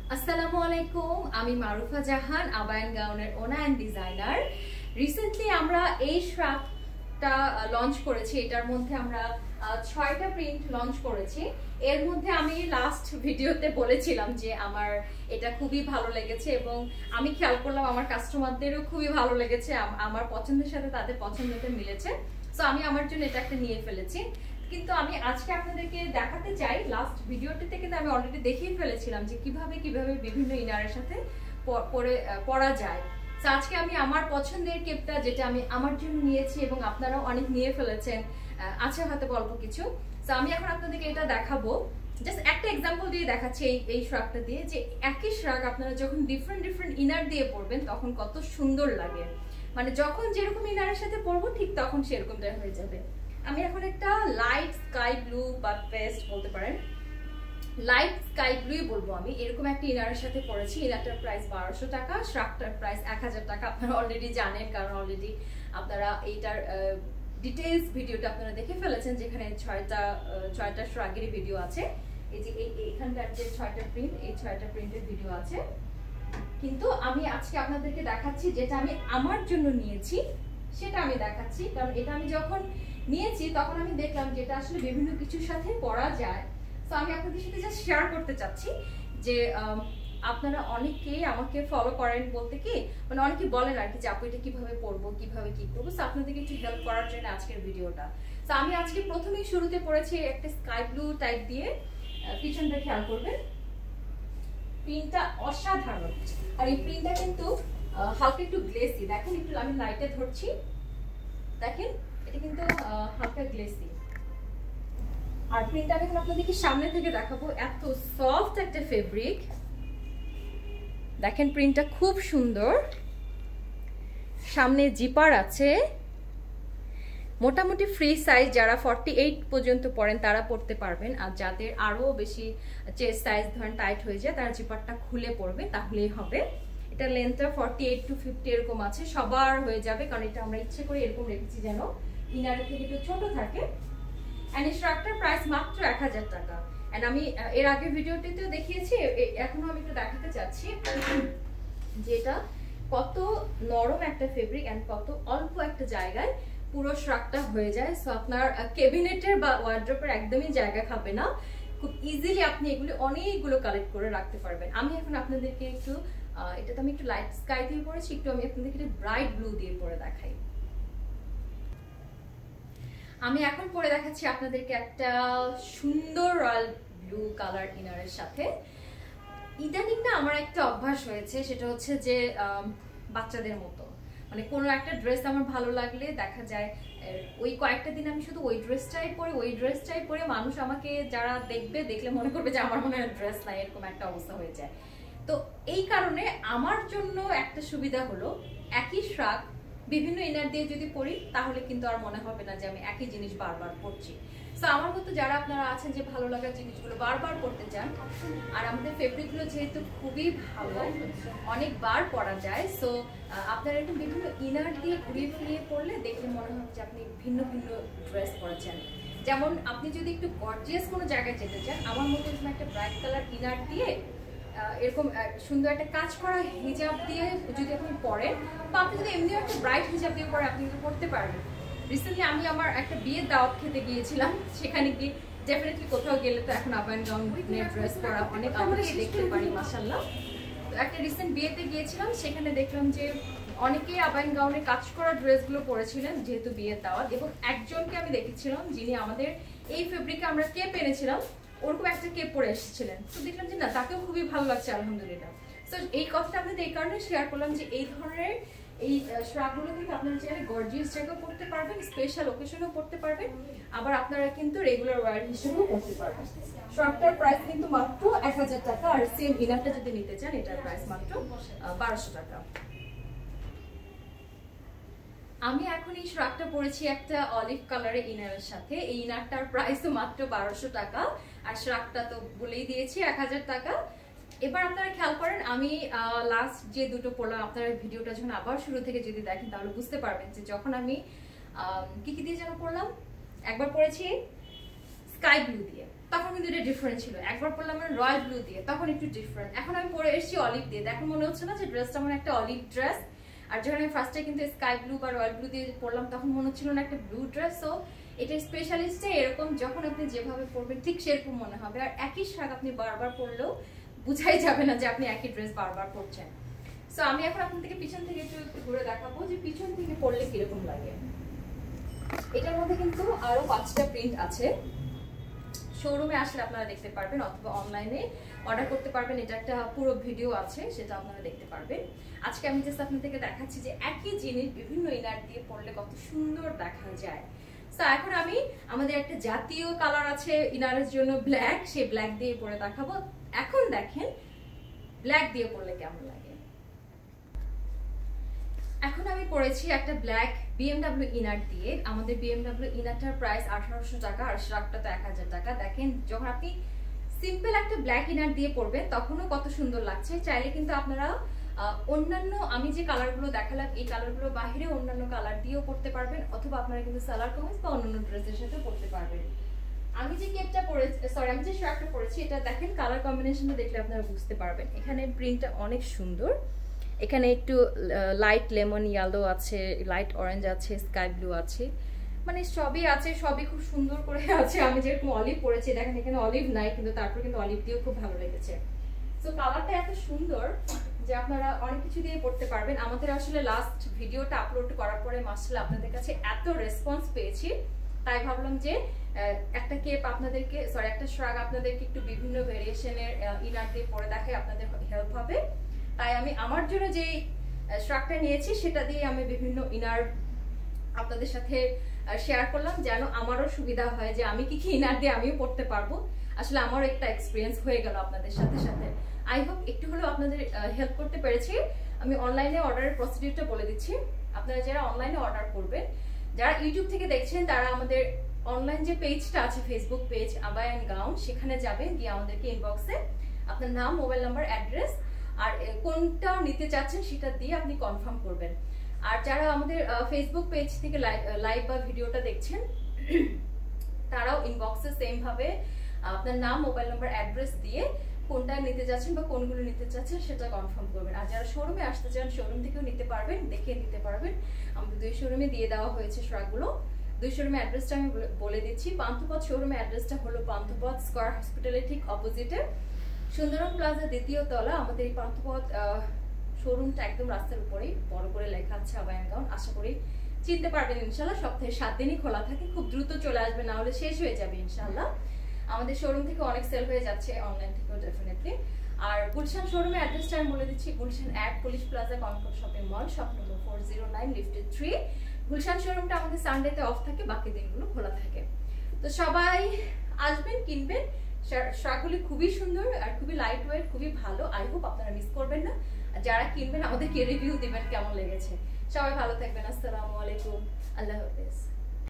আসসালামু আলাইকুম, আমি মারুফা জাহান, আবায়ান গাউনের ওনার এন্ড ডিজাইনার। রিসেন্টলি আমরা এই শ্রাগটা লঞ্চ করেছি। এটার মধ্যে আমরা 6টা প্রিন্ট লঞ্চ করেছি। এর মধ্যে আমি লাস্ট ভিডিওতে বলেছিলাম যে আমার এটা খুবই ভালো লেগেছে এবং আমি খেয়াল করলাম আমার কাস্টমারদেরও খুবই ভালো লেগেছে, আমার পছন্দের সাথে তাদের পছন্দটা মিলেছে। সো আমি আমার জন্য এটা একটা নিয়ে ফেলেছি। কিন্তু আমি আজকে আপনাদেরকে দেখাতে চাই, লাস্ট ভিডিওটিতে কিন্তু আমি অলরেডি দেখিয়ে ফেলেছিলাম যে কিভাবে বিভিন্ন ইনারের সাথে পরা যায়। তো আজকে আমি আমার পছন্দের কেপটা, যেটা আমি আমার জন্য নিয়েছি এবং আপনারাও অনেক নিয়ে ফেলেছেন, আছে হয়তো অল্প কিছু। তো আমি এখন আপনাদেরকে এটা দেখাবো, জাস্ট একটা এক্সাম্পল দিয়ে দেখাচ্ছি এই শ্রাগটা দিয়ে, যে একই শ্রাগ আপনারা যখন ডিফারেন্ট ইনার দিয়ে পরবেন তখন কত সুন্দর লাগে। মানে যখন যেরকম ইনারের সাথে পরবো ঠিক তখন সেরকমটাই হয়ে যাবে। আমি এখন একটা লাইট স্কাই ব্লু বা পেস্ট বলতে পারেন, লাইট স্কাই ব্লুই বলবো আমি, এরকম একটা ইনারের সাথে পরেছি। ইনারটার প্রাইস 1200 টাকা, শ্রাগটার প্রাইস 1000 টাকা। আপনারা অলরেডি জানেন, কারণ অলরেডি আপনারা এইটার ডিটেইলস ভিডিওটা আপনারা দেখে ফেলেছেন, যেখানে 6টা শ্রাগের ভিডিও আছে। এই যে এইখানকার যে 6টা প্রিন্ট, এই 6টা প্রিন্টের ভিডিও আছে। কিন্তু আমি আজকে আপনাদেরকে দেখাচ্ছি যেটা আমি আমার জন্য নিয়েছি, সেটা আমি দেখাচ্ছি। কারণ এটা আমি যখন নিয়েছি তখন আমি দেখলাম যে এটা আসলে বিভিন্ন কিছুর সাথে পরা যায়। তো আমি আপনাদের সাথে জাস্ট শেয়ার করতে চাচ্ছি যে আপনারা অনেকেই আমাকে ফলো করেন, বলতে কি মানে অনেকে বলেন আর কি যে আপু এটা কিভাবে পরবো, কিভাবে কি করবো। তো আপনাদেরকে একটু হেল্প করার জন্য আজকের ভিডিওটা। তো আমি আজকে প্রথমেই শুরুতে পরেছি একটা স্কাই ব্লু টাইপ দিয়ে। পিছনটা খেয়াল করবেন, প্রিন্টটা অসাধারণ। আর এই প্রিন্টটা কিন্তু হালকা একটু গ্লেসি। দেখেন, একটু আমি লাইটে ধরছি, দেখেন এটা কিন্তু হালকা গ্লেসি। আর প্রিন্টটা আমি এখন আপনাদেরকে সামনে থেকে দেখাবো। এত সফট একটা ফেব্রিক, দেখেন প্রিন্টটা খুব সুন্দর। সামনে জিপার আছে, মোটামুটি ফ্রি সাইজ, যারা 48 পর্যন্ত পরেন তারা পরতে পারবেন। আর যাদের আরো বেশি চেস্ট সাইজ ধরেন টাইট হয়ে যায়, তারা জিপারটা খুলে পরবে, তাহলেই হবে। এটা লেন্থটা 48 to 50 এরকম আছে, সবার হয়ে যাবে, কারণ এটা আমরা ইচ্ছে করে এরকম রেখেছি যেন ইনারের থেকে একটু ছোট থাকে। এন্ড এই শ্রাগটার প্রাইস মাত্র 1000 টাকা। এন্ড আমি এর আগে ভিডিওটিতেও দেখিয়েছি, এখনো আমি একটু দেখাতে চাচ্ছি যে এটা কত নরম একটা ফেব্রিক এন্ড কত অল্প একটা জায়গায় পুরো শ্রাগটা হয়ে যায়। সো আপনার ক্যাবিনেটের বা ওয়ার্ড্রোবের একদমই জায়গা খাবে না, খুব ইজিলি আপনি এগুলো অনেকগুলো কালেক্ট করে রাখতে পারবেন। আমি এখন আপনাদেরকে একটু এটাতে আমি একটু লাইট স্কাই দিয়ে পরেছি, একটু আমি আপনাদেরকে একটু ব্রাইট ব্লু দিয়ে পরে দেখাই। আমি এখন পরে দেখাচ্ছি আপনাদেরকে একটা সুন্দর রয়্যাল ব্লু কালার ইনারের সাথে। ইদানিং না আমার একটা অভ্যাস হয়েছে, সেটা হচ্ছে যে বাচ্চাদের মতো, মানে কোনো একটা ড্রেস আমার ভালো লাগলে দেখা যায় ওই কয়েকটা দিন আমি শুধু ওই ড্রেসটাই পরে মানুষ আমাকে যারা দেখলে মনে করবে যে আমার মনে হয় ড্রেস নাই, এরকম একটা অবস্থা হয়ে যায়। তো এই কারণে আমার জন্য একটা সুবিধা হলো, একই শ্রাগ বিভিন্ন ইনার দিয়ে যদি পরি তাহলে কিন্তু আর মনে হবে না যে আমি একই জিনিস বারবার পরছি। সো আমার মতো যারা আপনারা আছেন যে ভালো লাগার জিনিসগুলো বারবার পরতে চান, আর আমাদের ফেব্রিকগুলো যেহেতু খুবই ভালো, অনেকবার পরা যায়, সো আপনারা এরকম বিভিন্ন ইনার দিয়ে ঘুরিয়ে ফিরিয়ে পরলে দেখলে মনে হবে যে আপনি ভিন্ন ড্রেস পরেছেন। যেমন আপনি যদি একটু গর্জিয়াস কোনো জায়গায় যেতে চান, আমার মতো এরকম একটা ব্রাইট কালার ইনার দিয়ে এরকম সুন্দর একটা কাজ করা হিজাব দিয়ে যদি আপনি পরেন, বা আপনি যদি এমনিও একটা ব্রাইট হিজাব দিয়ে পরে আপনি কিন্তু পরতে পারবেন। রিসেন্টলি আমি আমার একটা বিয়ের দাওয়াত খেতে গিয়েছিলাম, সেখানে গিয়ে ডেফিনেটলি কোথাও গেলে তো এখন আবায়ান গাউনের ড্রেস পরা অনেক আমাকে দেখতে পারি, মাশাআল্লাহ। তো একটা রিসেন্ট বিয়েতে গিয়েছিলাম, সেখানে দেখলাম যে অনেকেই আবায়ান গাউনের কাজ করা ড্রেসগুলো পরেছিলেন, যেহেতু বিয়ের দাওয়াত। এবং একজনকে আমি দেখেছিলাম যিনি আমাদের এই ফেব্রিকে আমরা কেপ এনেছিলাম, ওরকম একটা কেপ পরে এসেছিলেন। তো দেখলাম যে না, তাকেও খুবই ভালো লাগছে, আলহামদুলিল্লাহ। তো এই কথাটা আপনাদের এই কারণে শেয়ার করলাম যে এই ধরনের এই শ্রাগগুলো কিন্তু আপনারা চাইলে গর্জিয়াস জায়গায় পড়তে পারবেন, স্পেশাল ওকেশনেও পড়তে পারবেন, আবার আপনারা কিন্তু রেগুলার ওয়্যার হিসেবেও পড়তে পারবেন। শ্রাগটার প্রাইস কিন্তু মাত্র 1000 টাকা, আর সেম ইনারটা যদি নিতে চান এটার প্রাইস মাত্র 1200 টাকা। আমি এখন এই শ্রাগটা পরেছি একটা অলিভ কালারের ইনারের সাথে। এই ইনারটার প্রাইসও মাত্র 1200 টাকা, আর শ্রাগটা তো বলেই দিয়েছি 1000 টাকা। এবার আপনারা খেয়াল করেন, আমি লাস্ট যে দুটো পরলাম, আপনারা ভিডিওটা যখন আবার শুরু থেকে যদি দেখেন তাহলে বুঝতে পারবেন যে যখন আমি কি দিয়ে যেন পরলাম, একবার পরেছি স্কাই ব্লু দিয়ে, তখন কিন্তু এটা ডিফারেন্ট ছিল। একবার পরলাম আমরা রয়্যাল ব্লু দিয়ে, তখন একটু ডিফারেন্ট। এখন আমি পরে এসেছি অলিভ দিয়ে, এখন মনে হচ্ছে না যে ড্রেসটা আমার একটা অলিভ ড্রেস। আর যখন আমি ফার্স্টে কিন্তু স্কাই ব্লু বা রয়্যাল ব্লু দিয়ে পরলাম তখন মনে হচ্ছিল না একটা ব্লু ড্রেস। সো এটা স্পেশালিস্টে এরকম যখন আপনি যেভাবে পরবেন ঠিক সেরকম মনে হবে। আর একই শাক আপনি বারবার পরলেও বুঝাই যাবে না যে আপনি একই ড্রেস বারবার পরছেন। সো আমি এখন আপনাদেরকে পিছন থেকে একটু ঘুরে দেখাবো যে পিছন থেকে পরলে কিরকম লাগে। এটার মধ্যে কিন্তু আরো 5টা প্রিন্ট আছে। শোরুমে আসলে আপনারা দেখতে পারবেন অথবা অনলাইনে অর্ডার করতে পারবেন। এটা একটা পুরো ভিডিও আছে, সেটা আপনারা দেখতে পারবেন। আজকে আমি জাস্ট আপনাদেরকে দেখাচ্ছি যে একই জিনিস বিভিন্ন ইনার দিয়ে পরলে কত সুন্দর দেখা যায়। সো এখন আমি আমাদের একটা জাতীয় কালার আছে ইনারের জন্য ব্ল্যাক, সেই ব্ল্যাক দিয়ে পরে দেখাবো। এখন দেখেন ব্ল্যাক দিয়ে পরলে কেমন লাগে। এখন আমি পরেছি একটা ব্ল্যাক BMW ইনার দিয়ে। আমাদের BMW ইনারটার প্রাইস 1800 টাকা আর শ্রাগটা তো 1000 টাকা। দেখেন যখন আপনি সিম্পল একটা ব্ল্যাক ইনার দিয়ে পরবেন তখনও কত সুন্দর লাগছে। চাইলে কিন্তু আপনারা অন্যান্য আমি যে কালারগুলো দেখালাম এই কালারগুলো বাহিরে অন্যান্য কালার দিয়েও পরতে পারবেন, অথবা আপনারা কিন্তু সালোয়ার কামিজ বা অন্যান্য ড্রেসের সাথে পরতে পারবেন। আমি যে কেপটা পরেছি, সরি আমি যে শার্টটা পরেছি, এটা দেখেন কালার কম্বিনেশনটা দেখলে আপনারা বুঝতে পারবেন। এখানে প্রিন্টটা অনেক সুন্দর। এখানে একটু লাইট লেমন ইয়েলো আছে, লাইট অরেঞ্জ আছে, স্কাই ব্লু আছে, মানে সবই আছে, সবই খুব সুন্দর করে আছে। আমি যেরকম অলিভ পরেছি, দেখেন এখানে অলিভ নাই কিন্তু তারপর কিন্তু অলিভ দিয়েও খুব ভালো লেগেছে। সো কালারটা এত সুন্দর যে আপনারা অনেক কিছু দিয়ে পড়তে পারবেন। আমাদের আসলে লাস্ট ভিডিওটা আপলোড করার পরে মাশাআল্লাহ আপনাদের কাছে এত রেসপন্স পেয়েছি, তাই ভাবলাম যে একটা কেপ আপনাদেরকে, সরি একটা শ্রাগ আপনাদেরকে একটু বিভিন্ন ভেরিয়েশনের ইনার দিয়ে পরে দেখাই, আপনাদের হেল্প হবে। তাই আমি আমার জন্য যে শ্রাগটা নিয়েছি সেটা দিয়ে আমি বিভিন্ন ইনার আপনাদের সাথে শেয়ার করলাম, যেন আমারও সুবিধা হয় যে আমি কি কি ইনার দিয়ে আমিও পড়তে পারবো। আসলে আমারও একটা এক্সপিরিয়েন্স হয়ে গেল আপনাদের সাথে সাথে। আই হোপ একটু হলেও আপনাদের হেল্প করতে পেরেছি। আমি অনলাইনে অর্ডারের প্রসিডিউরটা বলে দিচ্ছি। আপনারা যারা অনলাইনে অর্ডার করবেন, যারা ইউটিউব থেকে দেখছেন তারা আমাদের অনলাইন যে পেজটা আছে ফেসবুক পেজ আবায়া এন্ড গাউন, সেখানে যাবেন, গিয়ে আমাদেরকে ইনবক্সে আপনার নাম, মোবাইল নাম্বার, অ্যাড্রেস আর কোনটা নিতে চাচ্ছেন সেটা দিয়ে আপনি কনফার্ম করবেন। আর যারা আমাদের ফেসবুক পেজ থেকে লাইভ বা ভিডিওটা দেখছেন তারাও ইনবক্সে সেম ভাবে আপনার নাম, মোবাইল নাম্বার, অ্যাড্রেস দিয়ে কোনটা নিতে যাচ্ছেন বা কোনগুলো নিতে চাচ্ছেন সেটা কনফার্ম করবেন। আর যারা শোরুমে আসতে চান শোরুম থেকেও নিতে পারবেন, দেখে নিতে পারবেন। আমাদের 2 শোরুমে দিয়ে দেওয়া হয়েছে শ্রাগগুলো। 2 শোরুমের অ্যাড্রেসটা আমি বলে দিচ্ছি। পান্থপথ শোরুমের অ্যাড্রেসটা হলো পান্থপথ স্কয়ার হসপিটালের ঠিক অপোজিটে সুন্দরম প্লাজা 2য় তলা। আমাদের এই পান্থপথ শোরুমটা একদম রাস্তার উপরেই বড় করে লেখা আছে আবায়া এন্ড গাউন। আশা করি চিনতে পারবেন ইনশাআল্লাহ। সপ্তাহে 7 দিনই খোলা থাকে, খুব দ্রুত চলে আসবে, না হলে শেষ হয়ে যাবে ইনশাআল্লাহ। আমাদের শোরুম থেকে অনেক সেল হয়ে যাচ্ছে, অনলাইন থেকেও ডেফিনেটলি। আর গুলশান শোরুমের অ্যাড্রেসটা আমি বলে দিচ্ছি। Gulshan police plaza Concord shopping mall, shop number 409 lifted 3। Gulshan শোরুমটা আমাদের সানডেতে অফ থাকে, বাকি দিনগুলো খোলা থাকে। তো সবাই আসবেন, কিনবেন। শ্রাগগুলি খুবই সুন্দর আর খুবই লাইট ওয়েট, খুবই ভালো। আই হোপ আপনারা মিস করবেন না। যারা কিনবেন আমাদেরকে রিভিউ দিবেন কেমন লেগেছে। সবাই ভালো থাকবেন। আসসালামু আলাইকুম, আল্লাহ হাফেজ।